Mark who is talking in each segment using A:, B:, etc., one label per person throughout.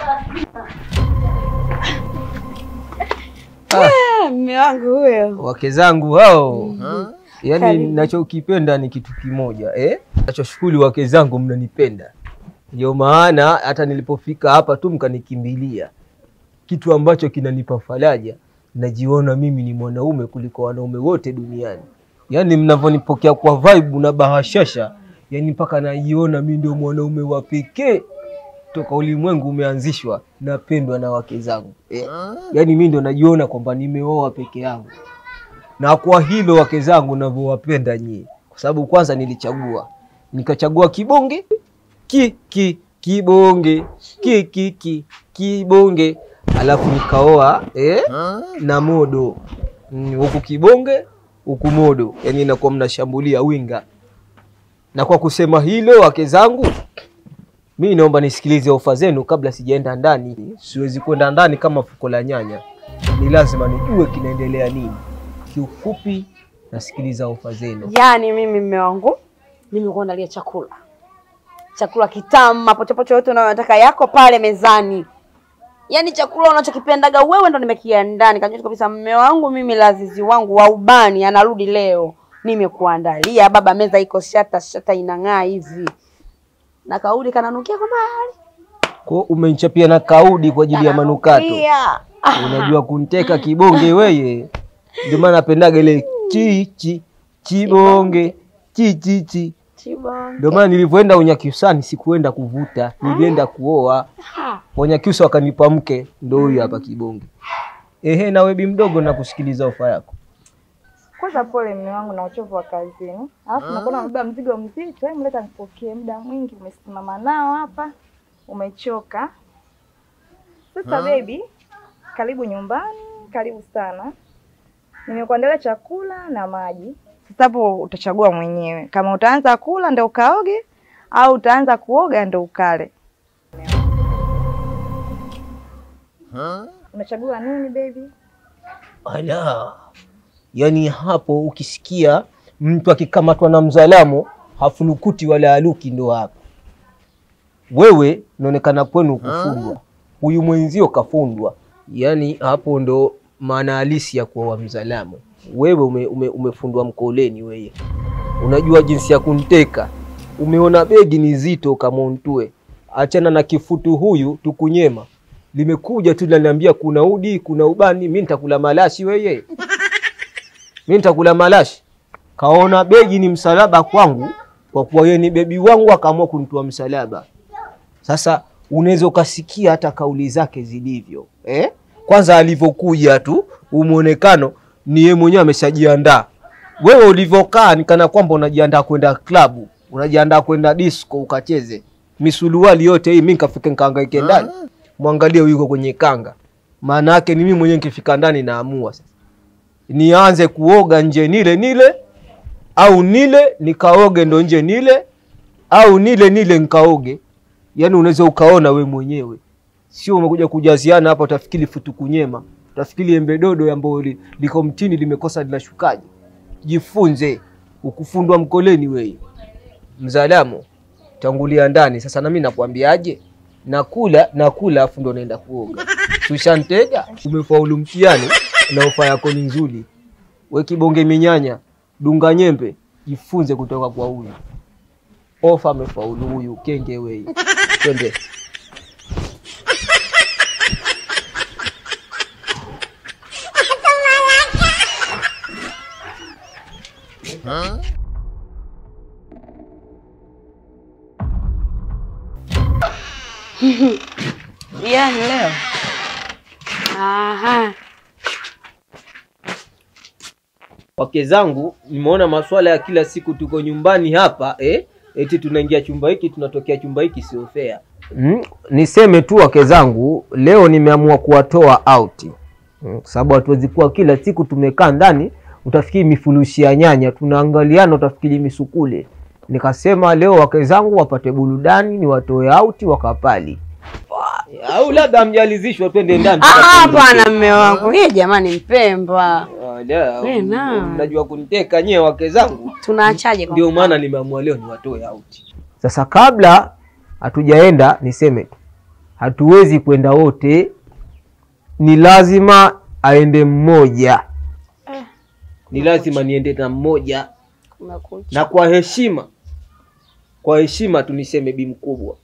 A: Mume wangu huyo.
B: Wake zangu hao. Yaani ninachokipenda ni kitu kimoja, Nachoshukuru wake zangu mnanipenda. Ndio maana hata nilipofika hapa tu mkanikimbilia. Kitu ambacho kinanipa faraja, najiona mimi ni mwanaume kuliko wanaume wote duniani. Yaani mnavyonipokea kwa vibe na bahashasha, yaani mpaka najiona mimi ndio mwanaume wa pekee toka ulimwengu umeanzishwa, napendwa na wake zangu. Yaani mimi ndio najiona kwamba nimeoa peke yangu. Na kwa hilo wake zangu ninavyowapenda nyinyi, kwa sababu kwanza nilichagua, nikachagua kibonge, kibonge, kibonge, alafu nikaoa na modo. Huku kibonge, huku modo. Yaani inakuwa mnashambulia winga. Na kwa kusema hilo wake zangu, mimi naomba nisikilize ofa zenu kabla sijaenda ndani. Siwezi kwenda ndani kama fuko la nyanya. Ni lazima nijue kinaendelea nini. Kiufupi nasikiliza ofa zenu.
A: Yaani mimi mume wangu nimekuandalia chakula. Chakula kitamu, mapochopocho yote unayotaka yako pale mezani. Yaani chakula unachokipendaga wewe ndo nimekiandaa. Nikajua kabisa mume wangu mimi lazizi wangu wa ubani anarudi leo. Nimekuandalia baba, meza iko shata inang'aa hivi. Na kaudi kananukia kwa mahali.
B: Kwa umenichapia na kaudi kwa ajili ya manukato. Unajua kunteka kibonge wewe. Ndio maana napendaga ile chibonge, chibonge. Ndio maana nilivyoenda Unyakyusani sikuenda kuvuta, nilienda kuoa. Unyakyusa wakanipa mke, ndio huyu hapa kibonge. Na wewe bi mdogo nakusikiliza ofa yako.
C: Kwanza pole mume wangu na uchovu wa kazini. Alafu nakuona mbeba mzigo mzito, mleta nipokee, muda mwingi umesimama nao hapa. Umechoka. Sasa baby, karibu nyumbani, karibu sana. Nimekuandalia chakula na maji. Sasa hapo utachagua mwenyewe. Kama utaanza kula ndio ukaoge au utaanza kuoga ndio ukale. Unachagua nini baby?
B: Ala. Yaani hapo ukisikia mtu akikamatwa na mzalamo hafunukuti wala aluki ndo hapo. Wewe unaonekana kwenu kufundwa. Huyu mwenzio kafundwa. Yaani hapo ndo maana halisi ya kuwa mzalamo. Wewe umefundwa mkoleni wewe. Unajua jinsi ya kunteka. Umeona begi ni zito kama untue. Achana na kifutu huyu tukunyema. Limekuja tu linaniambia kuna udi, kuna ubani, mimi nitakula malashi wewe. Mimi nitakula malashi. Kaona begi ni msalaba kwangu, kwa kuwa yeye ni bebi wangu akaamua kunitoa msalaba. Sasa unaweza ukasikia hata kauli zake zilivyo. Kwanza alivyokuja tu, umuonekano ni yeye mwenyewe ameshajiandaa. Wewe ulivyokaa ni kana kwamba unajiandaa kwenda klabu, unajiandaa kwenda disco ukacheze. Misuluali yote hii mimi nikafika nikahangaike ndani. Muangalie yuko kwenye kanga. Maana yake ni mimi mwenyewe nikifika ndani naamua sasa. Nianze kuoga nje nile au nile nikaoge ndo nje nile au nile nikaoge. Yaani unaweza ukaona we mwenyewe. Sio umekuja kujaziana hapa utafikiri futukunyema. Utafikiri embe dodo ambalo liko mtini limekosa linashukaje. Jifunze ukufundwa mkoleni wewe. Mzalamo tangulia ndani. Sasa na mimi nakwambiaje? Nakula afu ndo naenda kuoga. Tushantega umefaulu mtihani na ofa yako ni nzuri. Wewe kibonge minyanya, dunga nyembe, jifunze kutoka kwa huyu. Ofa amefaulu huyu kenge wewe. Twende.
A: Yaani leo. Aha.
B: Wake zangu, nimeona maswala ya kila siku tuko nyumbani hapa, eti tunaingia chumba hiki, tunatokea chumba hiki sio fair. Niseme tu wake zangu, leo nimeamua kuwatoa out. Sababu hatuwezi kuwa kila siku tumekaa ndani, utafikiri mifurushi ya nyanya, tunaangaliana utafikiri misukule. Nikasema leo wake zangu wapate burudani, ni watoe out wakapali. Au labda mjalizishwa twende ndani.
A: Hapana mume wangu. Yeye jamani mpemba.
B: Unajua kuniteka nyewe wake zangu.
A: Tunaachaje kwa?
B: Ndio maana nimeamua leo ni watoe out. Sasa kabla hatujaenda niseme hatuwezi kwenda wote, ni lazima aende mmoja. Ni lazima niende na mmoja. Na kwa heshima tuniseme bi mkubwa,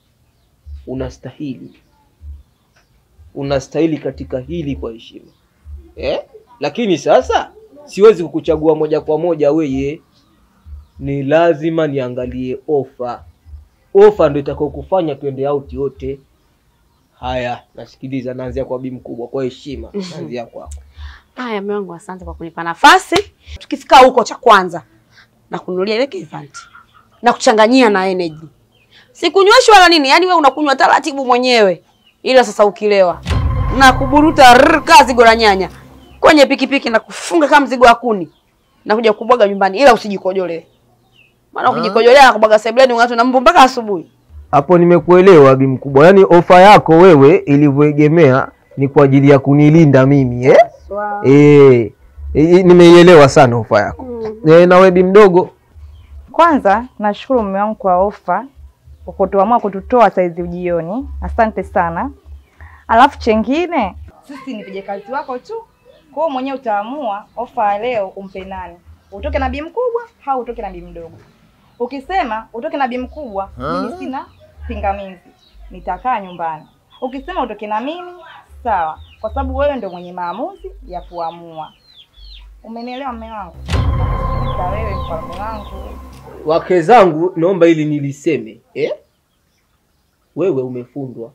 B: unastahili katika hili kwa heshima. Lakini sasa siwezi kukuchagua moja kwa moja wewe. Ni lazima niangalie ofa ndio itakao kufanya tuende out yote. Haya, nasikiliza, naanzia kwa bi mkubwa kwa heshima. Naanzia kwako.
A: Haya mume wangu, asante kwa kunipa nafasi. Tukifika huko, cha kwanza na kununulia ile event na kuchanganyia na energy. Sikunyweshi wala nini, yani wewe unakunywa taratibu mwenyewe. Ila sasa ukilewa na kuburuta kazi gora nyanya kwenye pikipiki na kufunga kama mzigo wa kuni na kuja kubwaga nyumbani, ila usijikojolee. Maana ukijikojolea na kubwaga sebleni ungato na mbu mpaka asubuhi.
B: Hapo nimekuelewa bi mkubwa. Yaani ofa yako wewe ilivyoegemea ni kwa ajili ya kunilinda mimi,
A: Wow.
B: Nimeielewa sana ofa yako. Na wewe bi mdogo?
C: Kwanza nashukuru mume wangu kwa ofa ukotoamua kututoa saizi jioni. Asante sana. Alafu chengine, sisi ni vijakazi wako tu. Kwa hiyo mwenyewe utaamua ofa leo umpe nani. Utoke na bi mkubwa au utoke na bi mdogo. Ukisema utoke na bi mkubwa, mimi sina pingamizi. Nitakaa nyumbani. Ukisema utoke na mimi, sawa. Kwa sababu wewe ndio mwenye maamuzi ya kuamua. Umenielewa mume wangu? Nakusikiliza wewe mfalme wangu.
B: Wake zangu, naomba ili niliseme, wewe umefundwa.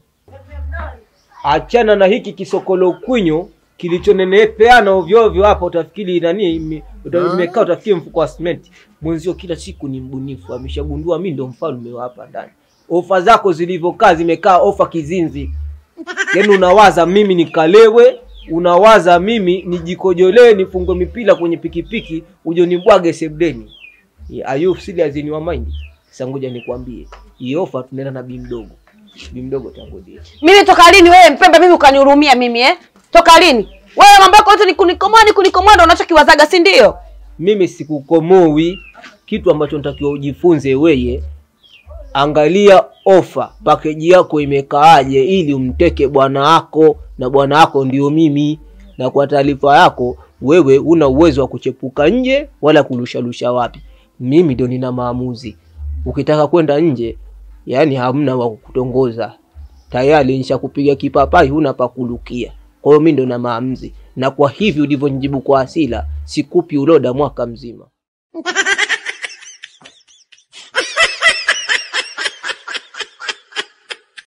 B: Achana na hiki kisokolo kwinyo kilichonenepeana ovyo ovyo hapa, utafikiri nani imekaa, utafikiri mfuko wa cement. Mwenzio kila siku ni mbunifu, ameshagundua mimi ndo mfalme wa hapa ndani. Ofa zako zilivyokaa zimekaa ofa kizinzi. Yaani unawaza mimi nikalewe, unawaza mimi nijikojolee, nifungwe mipila kwenye pikipiki, uje nibwage sebdeni. Are you serious in your mind? Sasa ngoja nikwambie, hii ofa tunaenda na bi mdogo. Bi mdogo tangoje.
A: Mimi toka lini wewe mpembe mimi ukanihurumia mimi Toka lini? Wewe mambo yako yote ni kunikomoa ndo unachokiwazaga, si ndio?
B: Mimi sikukomoi. Kitu ambacho natakiwa ujifunze wewe, angalia ofa, package yako imekaaje ili umteke bwana wako, na bwana wako ndio mimi. Na kwa taarifa yako, wewe una uwezo wa kuchepuka nje wala kurusha wapi. Mimi ndio nina maamuzi. Ukitaka kwenda nje, yani hamna wa kukutongoza. Tayari nishakupiga kipapai, huna pa kulukia. Kwa hiyo mimi ndio na maamuzi. Na kwa hivi ulivyonijibu kwa hasira, sikupi uloda mwaka mzima.